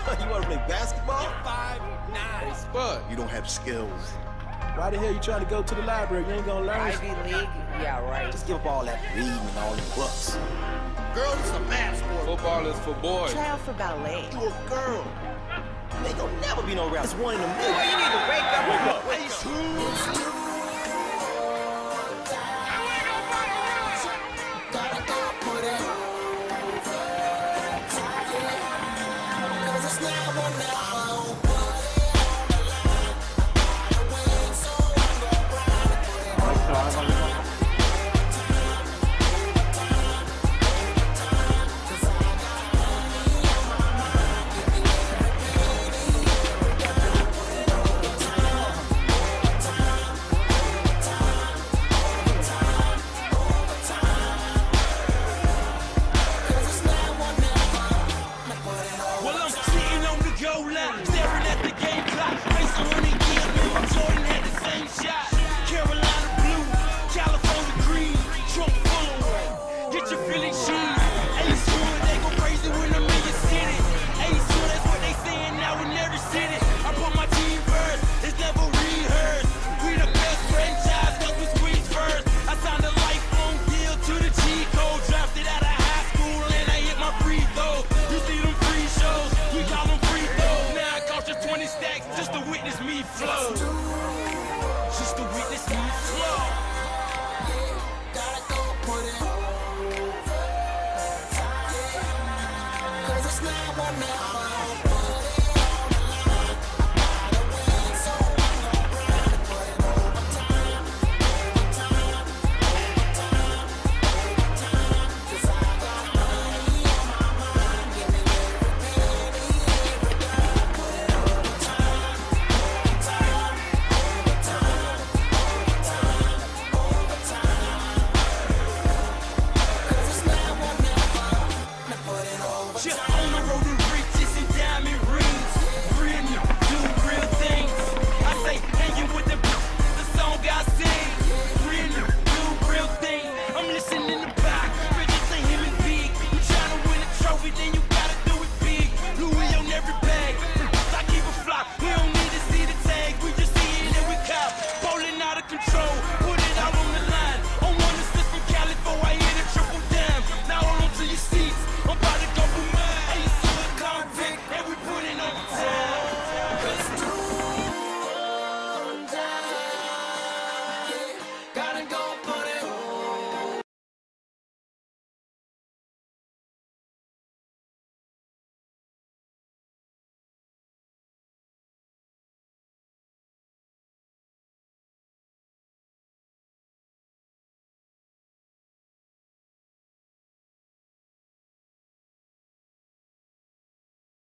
You wanna play basketball? You're 5'9". Spud, you don't have skills. Why the hell you trying to go to the library? You ain't gonna learn. Ivy League? Yeah, right. Just give up all that reading and all the books. Girl, this is a math sport. Football is for boys. Try out for ballet. You a girl. Ain't gonna never be no rap. It's one in a million. Boy, you need to wake up. Wake up. Hey, shoot. Staring at the game clock, face 100 years, Michael Jordan had the same shot. Carolina blue, California green, trunk full of one. Get your Philly cheese. Ace Wood, they go crazy when I'm in your city. Ace Wood, that's what they saying now in every city. I put my team first, it's never rehearsed. We the best franchise, cause we squeeze first. I signed a lifelong deal to the G code, drafted out of high school and I hit my free throw. You see them free shows, we call them free throws. 20 stacks just to witness me flow. Just to witness me flow. Gotta go put it over. 'Cause it's not one now.